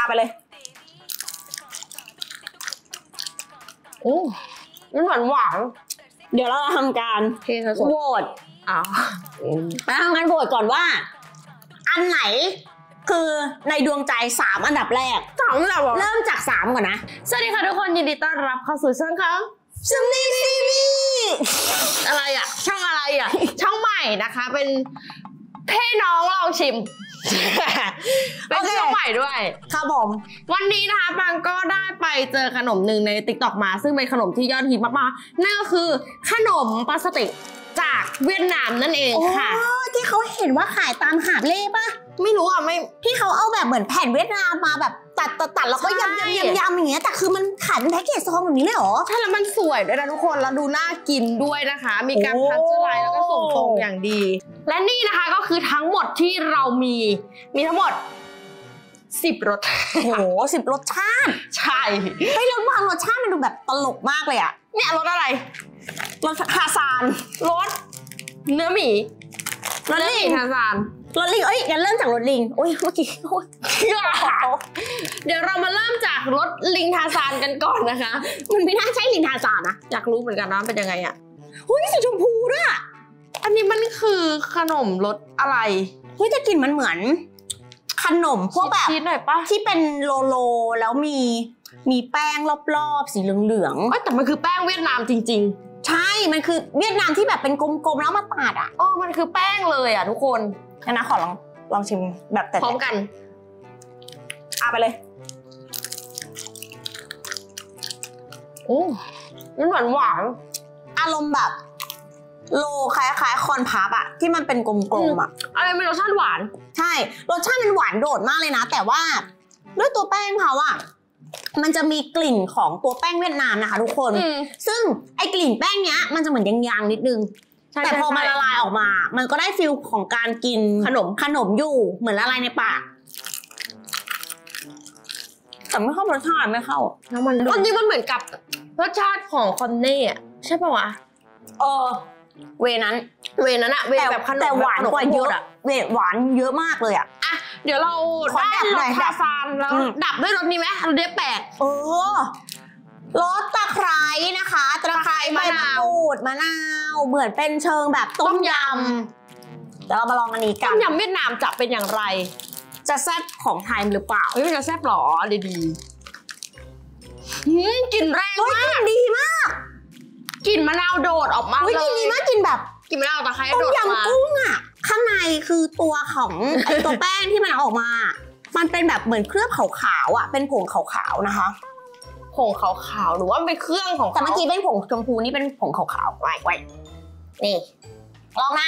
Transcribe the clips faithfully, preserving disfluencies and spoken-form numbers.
อาไปเลยโอ้มันหวานหวานเดี๋ยวเราทำการโหวตอ้าวมาทำการโหวตก่อนว่าอันไหนคือในดวงใจสามอันดับแรกสามอันดับเริ่มจากสามก่อนนะสวัสดีค่ะทุกคนยินดีต้อนรับเข้าสู่ช่องเขาซัมนี่ทีวีอะไรอ่ะช่องอะไรอ่ะช่องใหม่นะคะเป็นพี่น้องลองชิมเป็นช่องใหม่ด้วยครับผมวันนี้นะคะปังก็ได้ไปเจอขนมหนึ่งใน ติ๊กต็อก มาซึ่งเป็นขนมที่ยอดฮิตมากๆนั่นก็คือขนมพลาสติกจากเวียดนามนั่นเองค่ะที่เขาเห็นว่าขายตามหาบเล่ป่ะไม่รู้อ่ะไม่ที่เขาเอาแบบเหมือนแผ่นเวียดนามมาแบบตัดตัดตัดแล้วก็ยำยำยำยำอย่างเงี้ยแต่คือมันขายเป็นแพ็กเกจซองแบบนี้เลยเหรอใช่แล้วมันสวยด้วยนะทุกคนแล้วดูน่ากินด้วยนะคะมีการพัชเจอร์ไลน์แล้วก็ส่งตรงอย่างดีและนี่นะคะก็คือทั้งหมดที่เรามีมีทั้งหมดสิบรสโอ้โหสิบรสชาติใช่ไอ้รสบางรสชาติมันดูแบบตลกมากเลยอะเนี่ยรสอะไรรสฮาซานรสเนื้อหมีรสลิงฮาซานรสลิงเอ้ยงั้นเริ่มจากรสลิงโอ้ยเมื่อกี้โอ้ยเดี๋ยวเรามาเริ่มจากรสลิงฮาซานกันก่อนนะคะมันไม่น่าใช่ลิงฮาซานนะอยากรู้เหมือนกันนะเป็นยังไงอะอุ้ยสีชมพูด้วยอันนี้มันคือขนมรสอะไรเฮ้ยแต่กลิ่นมันเหมือนขนมพวกแบบที่เป็นโลโลแล้วมีมีแป้งรอบๆสีเหลืองๆแต่มันคือแป้งเวียดนามจริงๆใช่มันคือเวียดนามที่แบบเป็นกลมๆแล้วมาตัดอ่ะอ๋อมันคือแป้งเลยอ่ะทุกคนงั้นนะขอลองลองชิมแบบแต่พร้อมกันอาไปเลยโอ้มันหวานหวานอารมณ์แบบโลคล้ายๆคอนพับอะที่มันเป็นกลมๆอะอะไรเป็นรสชาติหวานใช่รสชาติมันหวานโดดมากเลยนะแต่ว่าด้วยตัวแป้งเขาอะมันจะมีกลิ่นของตัวแป้งเวียดนามนะคะทุกคนซึ่งไอ้กลิ่นแป้งเนี้ยมันจะเหมือนยางๆนิดนึงแต่พอมันละลายออกมามันก็ได้ฟิลของการกินขนมขนมอยู่เหมือนละลายในปากแต่ไม่เข้ารสชาติไม่เข้าแล้วมันจริงมันเหมือนกับรสชาติของคอนเน่อะใช่ป่าววะเออเวนั้นเวนั้นอะเวแบบขนมแต่หวานกว่าเยอะอะเวหวานเยอะมากเลยอะอ่ะเดี๋ยวเราได้รสฮาซานแล้วดับด้วยรสนี้ไหมรสเดียแปลกเออรสตะไคร้นะคะตะไคร้ใบมะกรูดมะนาวเหมือนเป็นเชิงแบบต้มยำเดี๋ยวเรามาลองอันนี้กันต้มยำเวียดนามจะเป็นอย่างไรจะแซ่บของไทยหรือเปล่าเฮ้ยจะแซ่บหรอดีๆหืมกลิ่นแรงมากดีมากกลิ่นมะนาวโดดออกมาเลยกลิ่นดีมากกลิ่นแบบกลิ่นมะนาวตะไคร้โดดออกมาต้มยำกุ้งอ่ะข้างในคือตัวของไอตัวแป้งที่มันออกมามันเป็นแบบเหมือนเคลือบขาวๆอ่ะเป็นผงขาวๆนะคะผงขาวๆหรือว่าเป็นเครื่องของแต่เมื่อกี้เป็นผงชมพูนี่เป็นผงขาวๆไว้ไว้นี่ลองมา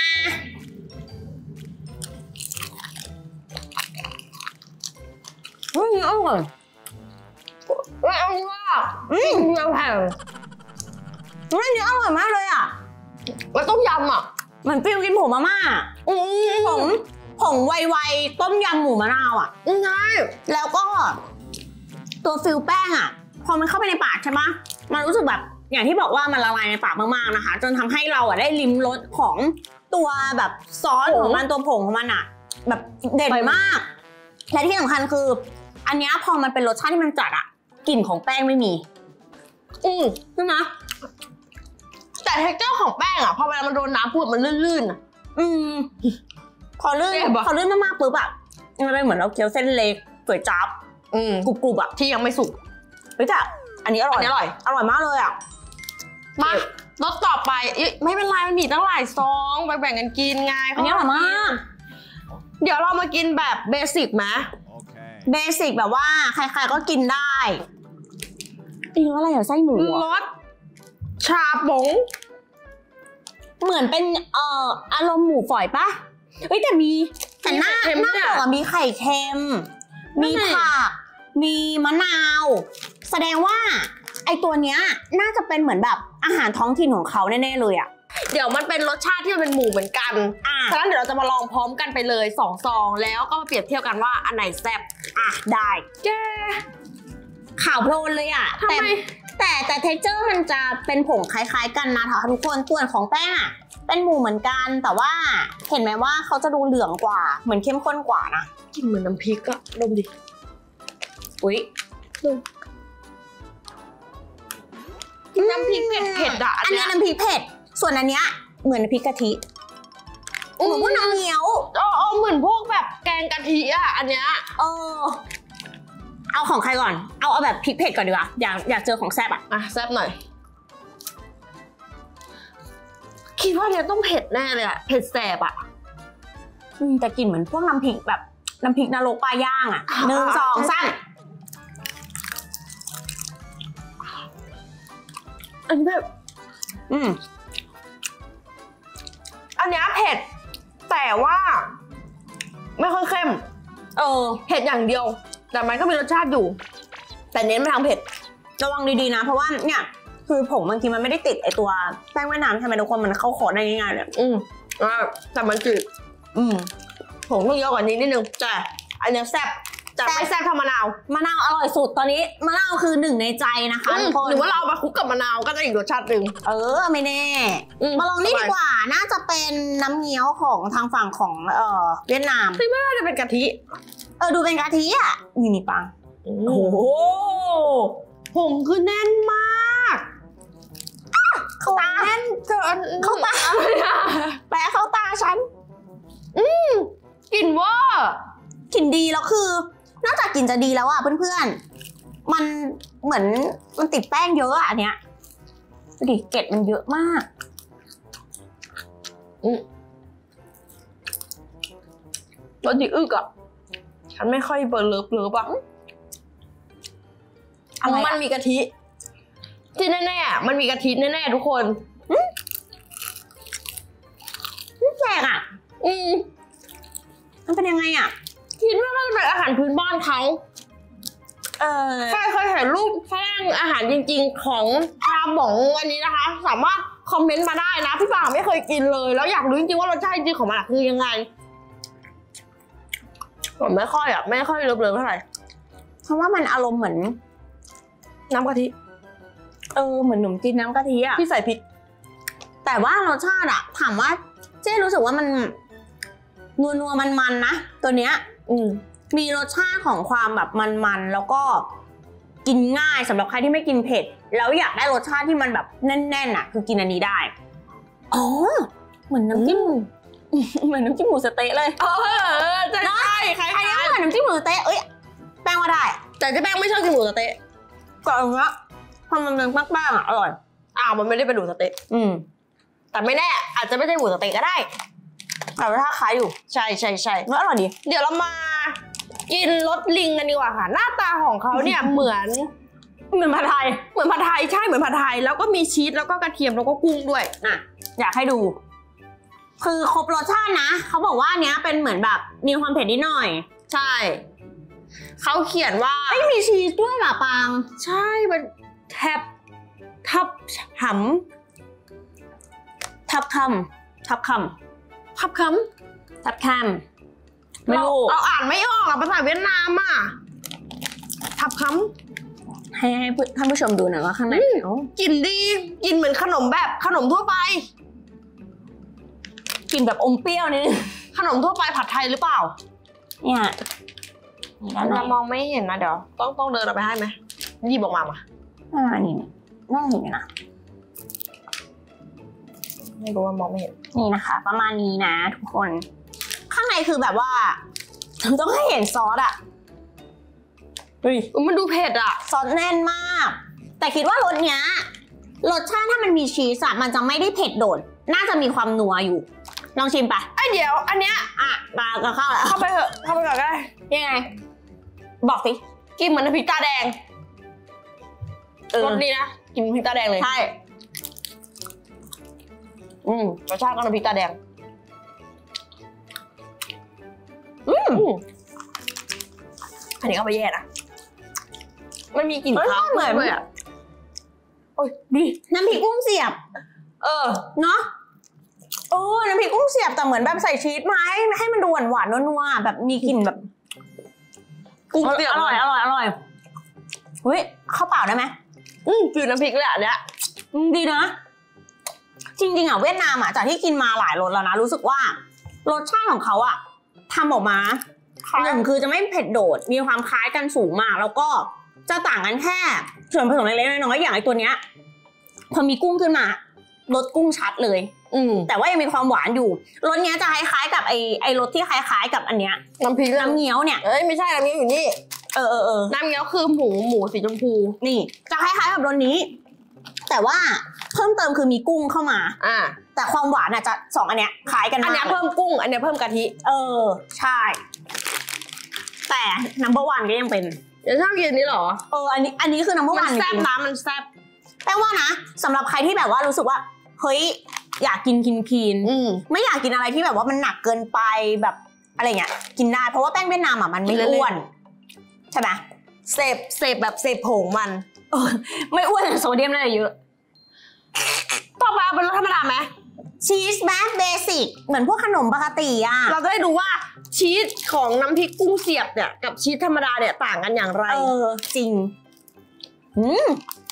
อืมอร่อยไม่เอาว่าอืมยังแพงเรื่องนี้อร่อยมากเลยอ่ะแล้วต้มยำอ่ะเหมือนฟิลกินผงมาม่าผงผงไวๆต้มยำหมูมะนาวอ่ะใช่แล้วก็ตัวฟิลแป้งอ่ะพอมันเข้าไปในปากใช่ไหมมันรู้สึกแบบอย่างที่บอกว่ามันละลายในปากมากๆนะคะจนทำให้เราอ่ะได้ลิ้มรสของตัวแบบซอสของมันตัวผงของมันอ่ะแบบเด่นมากและที่สำคัญคืออันนี้พอมันเป็นรสชาติที่มันจัดอ่ะกลิ่นของแป้งไม่มีอืมใช่ไหมแต่เท็กเจอร์ของแป้งอ่ะพอเวลามันโดนน้ำปุ๊บมันลื่นๆอ่ะอืมพอลื่นพอลื่นมากๆปุ๊บอ่ะมันเป็นเหมือนเราเคี้ยวเส้นเล็กก๋วยจั๊บอืมกรุบๆอ่ะที่ยังไม่สุกเฮ้ยแต่อันนี้อร่อยอร่อยอร่อยมากเลยอ่ะมารสต่อไปไม่เป็นไรมันมีตั้งหลายซองไปแบ่งกันกินไงอันนี้อร่อยมากเดี๋ยวเรามากินแบบเบสิกไหมเบสิกแบบว่าใครๆก็กินได้อีกอะไรเหรอไส้หมูรสชาบงเหมือนเป็นเอ่ออารมณ์หมูฝอยปะเฮ้ยแต่มีแต่หน้าหน้าบอกมีไข่เค็มมีผักมีมะนาวแสดงว่าไอตัวเนี้ยน่าจะเป็นเหมือนแบบอาหารท้องถิ่นของเขาแน่ๆเลยอ่ะเดี๋ยวมันเป็นรสชาติที่มันเป็นหมูเหมือนกันอ่ะฉะนั้นเดี๋ยวเราจะมาลองพร้อมกันไปเลยสองซองแล้วก็มาเปรียบเทียบกันว่าอันไหนแซ่บอ่ะได้แกข่าวโพลนเลยอ่ะแต่แต่แต่เท็กเจอร์มันจะเป็นผงคล้ายๆกันนะคะทุกคนส่วนของแป้งอ่ะเป็นหมูเหมือนกันแต่ว่าเห็นไหมว่าเขาจะดูเหลืองกว่าเหมือนเข้มข้นกว่านะกลิ่นเหมือนน้ำพริกอะดมดิอุ๊ยน้ำพริกเผ็ดเผ็ดอ่ะอันนี้น้ำพริกเผ็ดส่วนอันเนี้ยเหมือนน้ำพริกกะทิเหมือนพวกน้ำเงี้ยวเออเออเหมือนพวกแบบแกงกะทิอ่ะอันเนี้ยเออเอาของใครก่อนเอาเอาแบบพริกเผ็ดก่อนดีกว่าอยากอยากเจอของแซ่บอ่ะอ่ะแซ่บหน่อยคิดว่าเนี่ยต้องเผ็ดแน่เลยอ่ะเผ็ดแสบอ่ะแต่กลิ่นเหมือนพวกน้ำพริกแบบน้ำพริกนรกปลาย่างอ่ะหนึ่งสองสามอันนี้แบบอืมอันนี้เผ็ดแต่ว่าไม่ค่อยเข้มเออเผ็ดอย่างเดียวแต่มันก็มีรสชาติอยู่แต่เน้นไปทางเผ็ดระวังดีๆนะเพราะว่าเนี่ยคือผงบางทีมันไม่ได้ติดไอตัวแป้งแม่น้ำใช่ไหมทุกคนมันเข้าคอได้ง่ายๆเลยอืมอ่าแต่มันจืดอืมผงต้องเยอะกว่านี้นิดนึงแต่อันนี้แซ่บจะไม่แซ่บเท่ามะนาวมะนาวอร่อยสุดตอนนี้มะนาวคือหนึ่งในใจนะคะทุกคนหรือว่าเราเอามาคลุกกับมะนาวก็จะอีกรสชาติหนึ่งเออไม่แน่มาลองนี่ดีกว่าน่าจะเป็นน้ำเงี้ยวของทางฝั่งของเอ่อเวียดนามที่ไม่น่าจะเป็นกะทิเออดูเป็นกะทิอ่ะนี่นี่ปังโอ้โหผงคือแน่นมากเข้าตาแน่นเกินเข้าตาแปะเข้าตาฉันอืมกลิ่นว่ากลิ่นดีแล้วคือนอกจากกลิ่นจะดีแล้วอ่ะเพื่อนๆมันเหมือนมันติดแป้งเยอะอ่ะอันเนี้ยดูดิเกล็ดมันเยอะมากอืมรสดีอึกอ่ะฉันไม่ค่อยเบอร์เลิฟเลิฟอ่ะมันมีกะทิที่แน่ๆมันมีกะทิแน่ๆทุกคนนี่แปลกอ่ะอืมมันเป็นยังไงอ่ะคิดว่าน่าจะเป็นอาหารพื้นบ้านเขาเออใครเคยเห็นรูปแป้งอาหารจริงๆของชาหมองวันนี้นะคะสามารถคอมเมนต์มาได้นะพี่ป่าไม่เคยกินเลยแล้วอยากรู้จริงๆว่ารสชาติจริงของมันคือยังไงผมไม่ค่อยอ่ะไม่ค่อยเลิฟๆเท่าไหร่เพราะว่ามันอารมณ์เหมือนน้ำกะทิเออเหมือนขนมจีนน้ำกะทิอ่ะที่ใส่พริกแต่ว่ารสชาติอ่ะถามว่าเจ๊รู้สึกว่ามันนัวนัวมันมันนะตัวเนี้ยอืมมีรสชาติของความแบบมันๆแล้วก็กินง่ายสำหรับใครที่ไม่กินเผ็ดแล้วอยากได้รสชาติที่มันแบบแน่นๆอ่ะคือกินอันนี้ได้อ๋อเหมือนน้ำจิ้มเหมือนน้ำจิ้มหมูสเต๊ะเลยเออใช่ใช่ใครใครยังเหมือนน้ำจิ้มหมูสเต๊ะเอ้ยแป้งว่าได้แต่เจ๊แป้งไม่ชอบกินหมูสเต๊ะก็เอาเงี้ยพอมันเป็นแป้งๆอ่ะอร่อยอ้าวมันไม่ได้เป็นหมูสเต๊ะอืมแต่ไม่แน่อาจจะไม่ใช่หมูสเต๊ะก็ได้แต่ว่าถ้าขายอยู่ใช่ใช่ใช่แล้วอร่อยดีเดี๋ยวเรามากินรสลิงกันดีกว่าค่ะหน้าตาของเขาเนี่ยเหมือนเหมือนผัดไทยเหมือนผัดไทยใช่เหมือนผัดไทยแล้วก็มีชีสแล้วก็กระเทียมแล้วก็กุ้งด้วยอ่ะอยากให้ดูคือครบรสชาตินะเขาบอกว่าเนี้ยเป็นเหมือนแบบมีความเผ็ดนิดหน่อยใช่เขาเขียนว่าไม่มีชีสด้วยหรอปังใช่มันแทบทับหำทับคำทับคำทับคำทับคำไม่รู้เราอ่านไม่ออกอ่ะภาษาเวียดนามอ่ะทับคำให้ให้ท่านผู้ชมดูหน่อยว่าข้างในกลิ่นดีกลิ่นเหมือนขนมแบบขนมทั่วไปกลิ่นแบบอมเปรี้ยวนี่ขนมทั่วไปผัดไทยหรือเปล่าเนี่ยเรามองไม่เห็นนะเดี๋ยวต้องต้องเดินเราไปให้ไหมหยิบออกมามาอ่านี่น่าเห็นนะไม่รู้ว่ามองไม่เห็นนี่นะคะประมาณนี้นะทุกคนข้างในคือแบบว่าต้องให้เห็นซอสอะเฮ้ยมันดูเผ็ดอะซอสแน่นมากแต่คิดว่ารสเนี้ยรสชาติถ้ามันมีชีสอะมันจะไม่ได้เผ็ดโดดน่าจะมีความนัวอยู่ลองชิมไปไอเดี๋ยวอันเนี้ยอ่ะมาก็เข้าแล้วเข้าไปเถอะเข้าไปก่อนก็ได้ยังไงบอกสิกินเหมือนน้ำพริกตาแดงรสดีนะกินพริกตาแดงเลยใช่อืมรสชาติก็น้ำพริกตาแดงอืมอันนี้ก็ไปแย่นะมันมีกลิ่นข้าวเหมือนเลยอ่ะโอ้ยดีน้ำพริกกุ้งเสียบเออเนาะโอ้น้ำพริกกุ้งเสียบแต่เหมือนแบบใส่ชีสมาให้ให้มันดูหวานหวานนัวๆแบบมีกลิ่นแบบกุ้งเสียบอร่อยอร่อยอร่อยเฮ้ยข้าวเปล่าได้ไหมอืมจืดน้ำพริกเลยอันเนี้ยดีนะจริงๆอ่ะเวียดนามอ่ะจากที่กินมาหลายรสแล้วนะรู้สึกว่ารสชาติของเขาอ่ะทำออกมาหนึ่งคือจะไม่เผ็ดโดดมีความคล้ายกันสูงมากแล้วก็จะต่างกันแค่ส่วนผสมเล็กๆน้อยๆอย่างไอตัวเนี้ยพอมีกุ้งขึ้นมารสกุ้งชัดเลยอืมแต่ว่ายังมีความหวานอยู่รสเนี้ยจะคล้ายๆกับไอไอรสที่คล้ายๆกับอันเนี้ยน้ำพริกน้ำเงี้ยวเนี่ยเอ้ยไม่ใช่น้ำเงี้ยวอยู่นี่เออเออเออน้ำเงี้ยวคือหมูหมูสีชมพูนี่จะคล้ายๆกับรสนี้แต่ว่าเพิ่มเติมคือมีกุ้งเข้ามาอ่าแต่ความหวานอ่ะจะสองอันเนี้ยคล้ายกันมากอันเนี้ยเพิ่มกุ้งอันเนี้ยเพิ่มกะทิเออใช่แต่ number one ก็ยังเป็นยังชอบกินนี้หรอเอออันนี้อันนี้คือ number one มันแซ่บน้ำมันแซ่บแปลว่านะสำหรับใครที่แบบว่ารู้สึกว่าเฮ้ยอยากกินกินคีนไม่อยากกินอะไรที่แบบว่ามันหนักเกินไปแบบอะไรเงี้ยกินได้เพราะว่าแป้งเวียดนามอ่ะมันไม่อ้วนใช่ไหมเสพเสพแบบเสพผงมันไม่อ้วนแต่โซเดียมน่าจะเยอะต่อไปเป็นรสธรรมดาไหมชีสแบสเบสิกเหมือนพวกขนมปกติอ่ะเราจะได้ดูว่าชีสของน้ำพริกกุ้งเสียบเนี่ยกับชีสธรรมดาเนี่ยต่างกันอย่างไรเออจริงอืม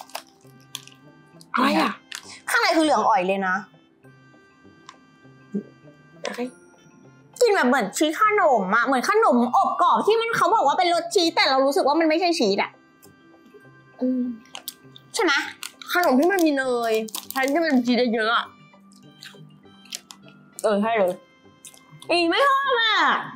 อะไรอ่ะข้างในคือเหลืองอ่อยเลยนะกินแบบเหมือนชีสขนมอะเหมือนขนมอบกรอบที่มันเขาบอกว่าเป็นรสชีสแต่เรารู้สึกว่ามันไม่ใช่ชีสอะใช่ไหมขนมที่มันมีเนยแทนที่มันชีสเยอะอะเออใช่เลยอีไม่ชอบอะ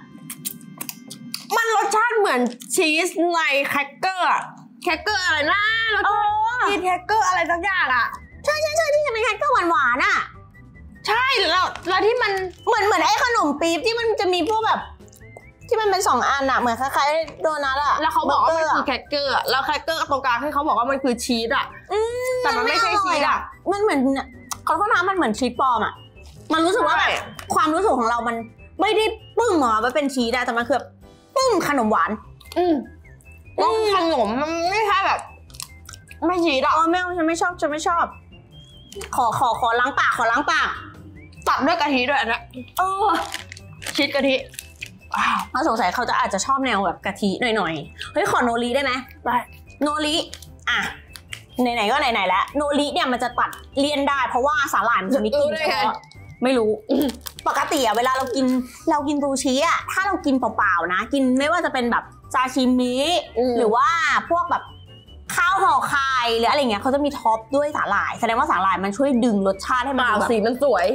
มันรสชาติเหมือนชีสในแครกเกอร์แครกเกอร์อะไรนะรสชาติชีสแครกเกอร์อะไรสักอย่างอะใช่ใช่ใช่ที่เป็นแครกเกอร์หวานหวานอะใช่แล้วแล้วที่มันเหมือนเหมือนไอ้ขนมปี๊บที่มันจะมีพวกแบบที่มันเป็นสองอันอะเหมือนคล้ายๆโดนัทอะแล้วเขาบอกว่ามันคือแครกเกอร์แล้วแครกเกอร์ตรงกลางให้เขาบอกว่ามันคือชีสอะแต่มันไม่ใช่ชีสอะมันเหมือนเขาเขาทำมันเหมือนชีสปลอมอะมันรู้สึกว่าแบบความรู้สึกของเรามันไม่ได้ปึ้งออกมาเป็นชีสแต่มันคือปึ้งขนมหวานอืมแล้วขนมมันไม่ใช่แบบไม่ชีสอะอ๋อไม่ฉันไม่ชอบฉันไม่ชอบขอขอขอล้างปากขอล้างปากตัดด้วยกะทิด้วยอันนี้เออชีสกะทิถ้าสงสัยเขาจะอาจจะชอบแนวแบบกะทิหน่อยๆเฮ้ยขอโนริได้ไหมได้โนริอ่ะไหนๆก็ไหนๆแล้วโนริเนี่ยมันจะตัดเลี่ยนได้เพราะว่าสาหร่ายมันจะมีกลิ่นเฉพาะไม่รู้ปกติอะเวลาเรากินเรากินซูชิอะถ้าเรากินเปล่าๆนะกินไม่ว่าจะเป็นแบบซาชิมิหรือว่าพวกแบบข้าวห่อไข่หรืออะไรเงี้ยเขาจะมีท็อปด้วยสาหร่ายแสดงว่าสาหร่ายมันช่วยดึงรสชาติให้มันแบบสีมันสวย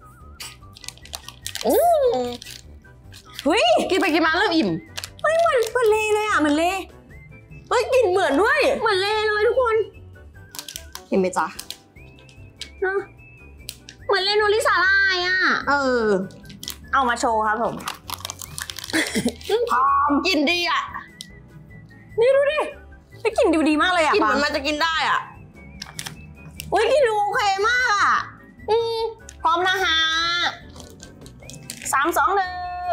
อืมเฮ้ยกินไปกินมาเริ่มอิ่มเฮ้ยเหมือนเหมือนเลเลยอ่ะเหมือนเลเฮ้ยกินเหมือนด้วยเหมือนเลเลยทุกคนเห็นไหมจ๊ะเนาะเหมือนเลโนริสาหร่ายอ่ะเออเอามาโชว์ครับผมพร้อมกินดีอ่ะนี่ดูดิไปกินดูดีมากเลยอ่ะกินเหมือนมันจะกินได้อ่ะอุ้ยกินดูโอเคมากอ่ะอืมพร้อมนะฮะสามสองหนึ่ง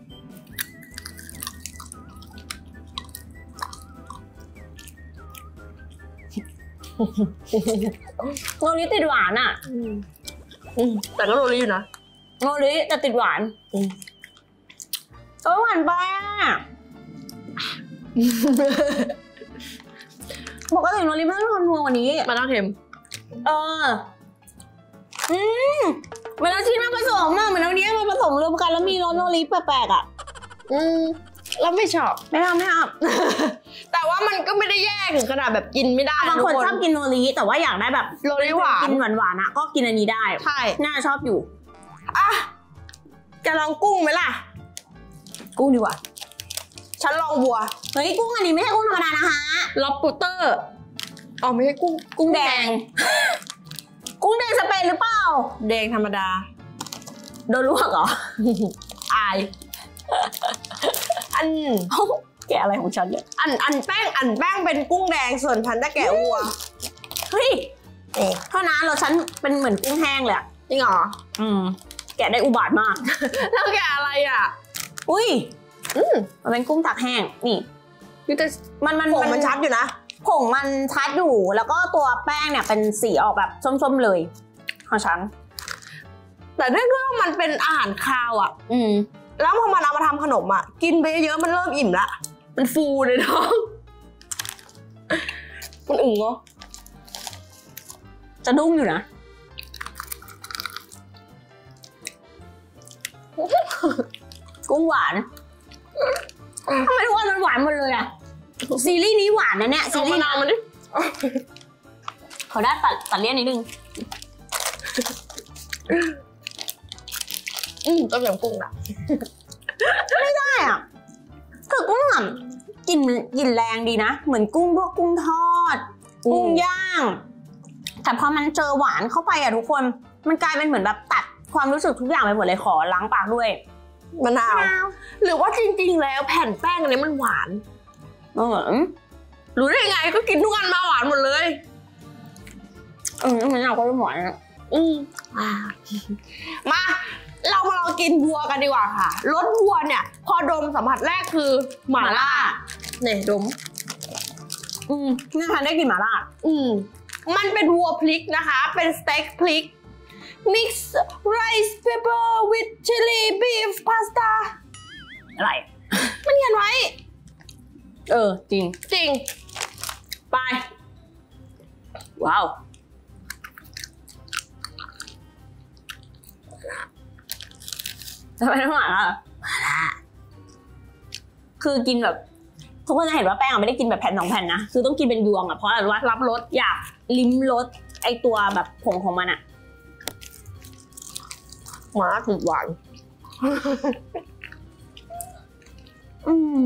โนริติดหวานอ่ะแต่ก็โนริอยู่นะโนริแต่ติดหวานก็หวานไปอ่ะปกติโนริไม่ต้องทำนัวกว่านี้มันต้องเค็มเอออืมเวลาที่มันผสมอะเหมือนเอาเนี้ยมาผสมรวมกันแล้วมีรสโนริแปลกๆอ่ะอืมแล้วไม่ชอบไม่ทำไม่ทำแต่ว่ามันก็ไม่ได้แย่ถึงขนาดแบบกินไม่ได้บางคนชอบกินโนริแต่ว่าอยากได้แบบโนริหวานกินหวานๆอ่ะก็กินอันนี้ได้ใช่น่าชอบอยู่อ่ะจะลองกุ้งไหมล่ะกุ้งดีกว่าฉันลองวัวเฮ้ยกุ้งอันนี้ไม่ใช่กุ้งธรรมดานะคะล็อบสเตอร์อ๋อไม่ใช่กุ้งกุ้งแดงกุ้งแดงสเปนหรือเปล่าแดงธรรมดาโดนลวกเหรออายอันแกะอะไรของฉันเนี่ยอันอันแป้งอันแป้งเป็นกุ้งแดงส่วนพันจะแกะวัวเฮ้ยเอ๊ะเท่านั้นเราฉันเป็นเหมือนกุ้งแห้งเลยจริงเหรออืมแกะได้อุบาทมากแล้วแกะอะไรอ่ะอุ้ยอืมมันเป็นกุ้งตากแห้งนี่นี่แต่มันมันผงมันชัดอยู่นะผงมันชัดอยู่แล้วก็ตัวแป้งเนี่ยเป็นสีออกแบบส้มๆเลยของฉันแต่ด้วยด้วยว่ามันเป็นอาหารคาวอ่ะอืมแล้วพอมันเอามาทำขนมอ่ะกินไปเยอะมันเริ่มอิ่มละมันฟูเลยท้องมันอึ่งเหรอจะนุ่มอยู่นะกุ้งหวานทำไมทุกคนมันหวานหมดเลยอะซีรีส์นี้หวานนะเนี่ยซีรีส์มะนาวมันดิขอได้ตัดตัดเลี่ยนนิดนึงอืมต้มยำกุ้งอะไม่ได้อ่ะคือกุ้งอ่ะกลิ่นกลิ่นแรงดีนะเหมือนกุ้งพวกกุ้งทอดกุ้งย่างแต่พอมันเจอหวานเข้าไปอ่ะทุกคนมันกลายเป็นเหมือนแบบตัดความรู้สึกทุกอย่างไปหมดเลยขอล้างปากด้วยมะนาวหรือว่าจริงๆแล้วแผ่นแป้งอันนี้มันหวานเออรู้ได้ไงก็กินทุกอันมาหวานหมดเลยอืมมะนาวก็หวานอืมมาเรามาลองกินวัวกันดีกว่าค่ะรสวัวเนี่ยพอดมสัมผัสแรกคือหม่าล่าเนี่ยดมอืมนี่ค่ะได้กลิ่นหม่าล่าอืมมันเป็นวัวพริกนะคะเป็นสเต็กพริก mix rice pepper with chili beef pasta อะไรมันเขียนไว้เออจริงจริงไปว้าวทำไมต้องหวานอ่ะหวานอ่ะคือกินแบบทุกคนจะเห็นว่าแป้งไม่ได้กินแบบแผ่นสองแผ่นนะคือต้องกินเป็นยวงอ่ะเพราะอะไรรู้ว่ารับรสอยากลิ้มรสไอตัวแบบผงของมันอ่ะหวานถึงหวานอืม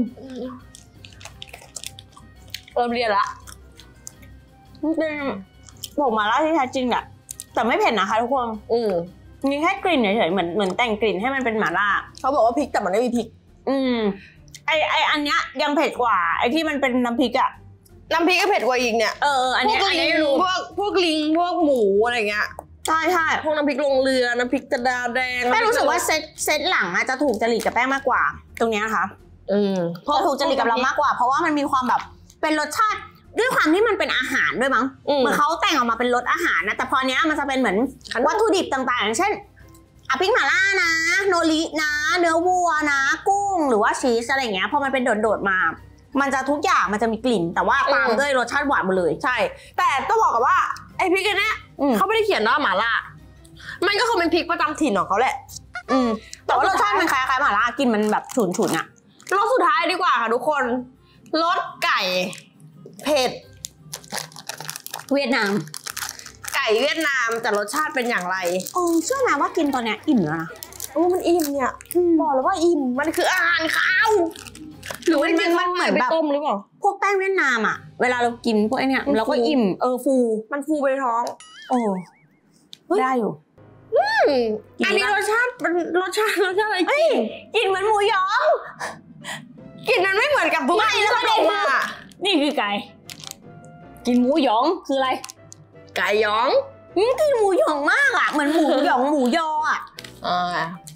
เริ่มเรียนละมันเป็นผงมาล่าที่แท้จริงอ่ะแต่ไม่เผ็ดนะคะทุกคนอืมมีแค่กลิ่นเฉยๆเหมือนเหมือนแต่งกลิ่นให้มันเป็นหม่าล่าเขาบอกว่าพริกแต่มันไม่มีพริกอืมไอไออันเนี้ยยังเผ็ดกว่าไอที่มันเป็นน้ำพริกอะน้ำพริกก็เผ็ดกว่าอีกเนี่ยเอออันนี้อันนี้รู้พวกพวกลิงพวกหมูอะไรเงี้ยใช่ใช่พวกน้ำพริกลงเรือน้ำพริกกระดาษแดงแป้งรู้สึกว่าเซตเซตหลังอะจะถูกจริตกับแป้งมากกว่าตรงเนี้ยค่ะอืมเพราะถูกจริตกับเรามากกว่าเพราะว่ามันมีความแบบเป็นรสชาติด้วยความที่มันเป็นอาหารด้วยมั้งเหมือนเขาแต่งออกมาเป็นรสอาหารนะแต่พอเนี้ยมันจะเป็นเหมือนวัตถุดิบต่างๆอย่างเช่นอะพริกหม่าล่านะโนรินะเนื้อวัวนะกุ้งหรือว่าชีสอะไรเงี้ยพอมันเป็นโดดๆมามันจะทุกอย่างมันจะมีกลิ่นแต่ว่าตามด้วยรสชาติหวานหมดเลยใช่แต่ต้องบอกกับว่าไอพริกอันนี้เขาไม่ได้เขียนว่าหม่าล่ามันก็คงเป็นพริกประจำถิ่นของเขาแหละอืมแต่ว่ารสชาติมันคล้ายๆหม่าล่ากินมันแบบฉุนๆอะรสสุดท้ายดีกว่าค่ะทุกคนรสไก่เผ็ดเวียดนามไก่เวียดนามแต่รสชาติเป็นอย่างไรโอ้เชื่อไหมว่ากินตอนเนี้ยอิ่มแล้วนะโอ้มันอิ่มเนี่ยบอกเลยว่าอิ่มมันคืออาหารข้าวหรือมันมันเหมือนแบบต้มหรือเปล่าพวกแป้งเวียดนามอ่ะเวลาเรากินพวกไอเนี้ยเราก็อิ่มเออฟูมันฟูไปท้องโอ้ได้อยู่อันนี้รสชาติเป็นรสชาติรสชาติอะไรกินเหมือนหมูยองกินมันไม่เหมือนกับทุกไม่แล้วประเด็นคือนี่คือไก่กินหมูยองคืออะไรไก่ยองกินหมูยองมากอ่ะเหมือนหมูยองหมูยออ่ะอ่า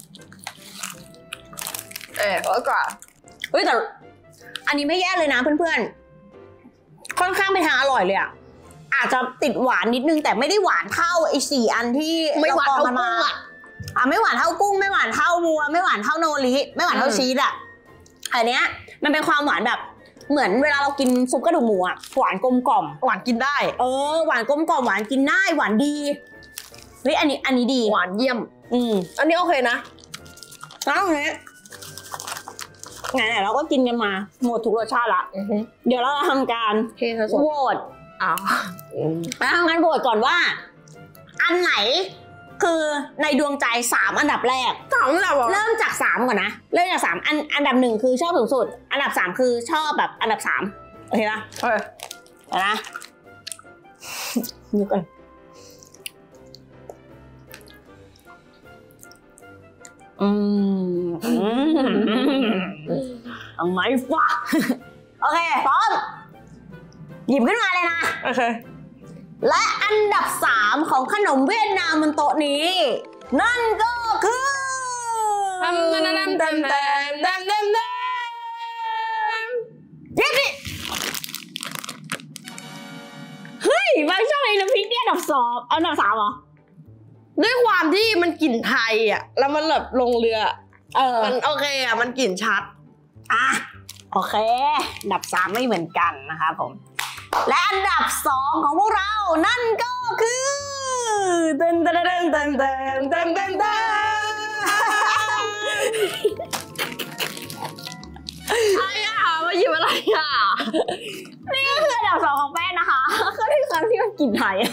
เออร้อยกว่าเฮ้ยแต่อันนี้ไม่แย่เลยนะเพื่อนๆค่อนข้างไปทางอร่อยเลยอ่ะอาจจะติดหวานนิดนึงแต่ไม่ได้หวานเท่าไอ้สี่อันที่ไม่หวานเท่ากุ้งอ่ะไม่หวานเท่ากุ้งไม่หวานเท่าวัวไม่หวานเท่าโนริไม่หวานเท่าชีสอ่ะอันเนี้ยมันเป็นความหวานแบบเหมือนเวลาเรากินซุปกระดูกหมูอ่ะหวานกลมกล่อมหวานกินได้เออหวานกลมกล่อมหวานกินได้หวานดีเฮ้ยอันนี้อันนี้ดีหวานเยี่ยมอืมอันนี้โอเคนะแล้วอันนี้ไหนๆเราก็กินกันมาหมดทุกรสชาติละเดี๋ยวเราจะทำการโหวตอ้าวทำการโหวตก่อนว่าอันไหนคือในดวงใจสามอันดับแรกสามอันดับเริ่มจากสามก่อนนะเริ่มจากสามอันอันดับหนึ่งคือชอบสูงสุดอันดับสามคือชอบแบบอันดับสามโอเคปะเออเดี๋ยวนะดูกันอืมทำไมฟ้าโอเคพร้อมหยิบขึ้นมาเลยนะโอเคและอันดับสามของขนมเวียดนามบนโต๊ะนี้นั่นก็คือทำทำทำทำทำทำทำทำเย้ดิเฮ้ยบางช่องในน้ำพริกเนี่ยอันดับสองอันดับสามเหรอด้วยความที่มันกลิ่นไทยอ่ะแล้วมันแบบลงเรือเออมันโอเคอ่ะมันกลิ่นชัดอ่ะโอเคอันดับสามไม่เหมือนกันนะคะผมและอันดับสองของพวกเรานั่นก็คือเต้นเต้นเต้นเต้นเต้นเต้นเต้นเต้นไอ้อะมาหยิบอะไรอ่ะนี่ก็คืออันดับสองของแป้งนะคะก็ที่ครั้งที่มันกลิ่นไทย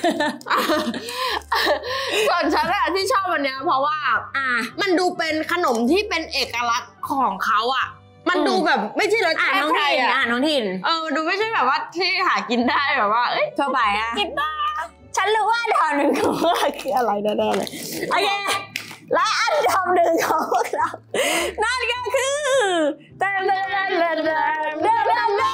ส่วนฉันอะที่ชอบวันนี้เพราะว่าอ่ะมันดูเป็นขนมที่เป็นเอกลักษณ์ของเขาอะมันดูแบบไม่ใช่รสชาติไทยอะน้องถิ่นเออดูไม่ใช่แบบว่าที่หากินได้แบบว่าเอ้ยทั่วไปอะกินได้ฉันรู้ว่าอันดับหนึ่งของเราคืออะไรแน่ๆเลยโอเคและอันดับหนึ่งของพวกเรานั่นก็คือเดินเดินเดินเดินเดินเดินเดินเดิน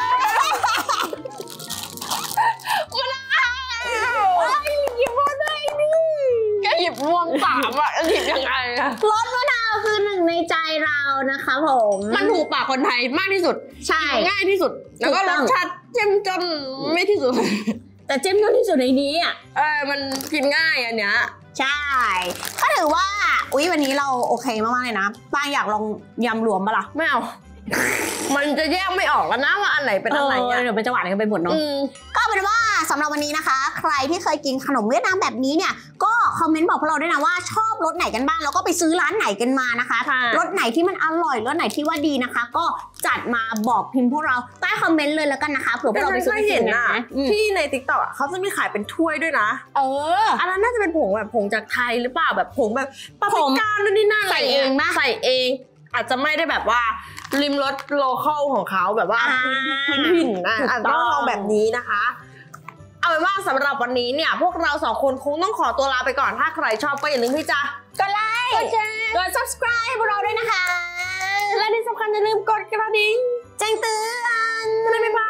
หยิบมาได้ดิแกหยิบรวมสามอ่ะหยิบยังไงอะรสมะนาวคือหนึ่งในใจเรานะคะผมมันถูกปากคนไทยมากที่สุดใช่ง่ายที่สุดแล้วก็รสชาติเจ้มจนไม่ที่สุดแต่เจ้มจนที่สุดในนี้อ่ะเออมันกินง่ายอันเนี้ยใช่ก็ถือว่าอุ๊ยวันนี้เราโอเคมากๆเลยนะป้าอยากลองยำรวมปะล่ะไม่เอามันจะแยกไม่ออกแล้วนะว่าอันไหนเป็นอะไรอ่ะเดี๋ยวเป็นจังหวะอะไรกันไปหมดเนาะก็เป็นว่าสำหรับวันนี้นะคะใครที่เคยกินขนมเวียดนามแบบนี้เนี่ยก็คอมเมนต์บอกพวกเราด้วยนะว่าชอบรสไหนกันบ้างแล้วก็ไปซื้อร้านไหนกันมานะคะรสไหนที่มันอร่อยรสไหนที่ว่าดีนะคะก็จัดมาบอกพิมพ์พวกเราใต้คอมเมนต์เลยแล้วกันนะคะเผื่อพวกเราไปซื้อเห็นนะที่ใน ติ๊กต็อก อ่ะเขาจะมีขายเป็นถ้วยด้วยนะเอออันนั้นน่าจะเป็นผงแบบผงจากไทยหรือเปล่าแบบผงแบบปาปริก้านู่นนี่นั่นใส่เองนะใส่เองอาจจะไม่ได้แบบว่าริมรสโลคอลของเขาแบบว่าพื้นถิ่นนะอาจจะต้องลองแบบนี้นะคะเอาเป็นว่าสำหรับวันนี้เนี่ยพวกเราสองคนคงต้องขอตัวลาไปก่อนถ้าใครชอบก็อย่าลืมที่จะกดไลค์กดแชร์กด ซับสไครบ์ พวกเราด้วยนะคะและที่สำคัญอย่าลืมกดกระดิ่งแจ้งเตือนบ๊ายบาย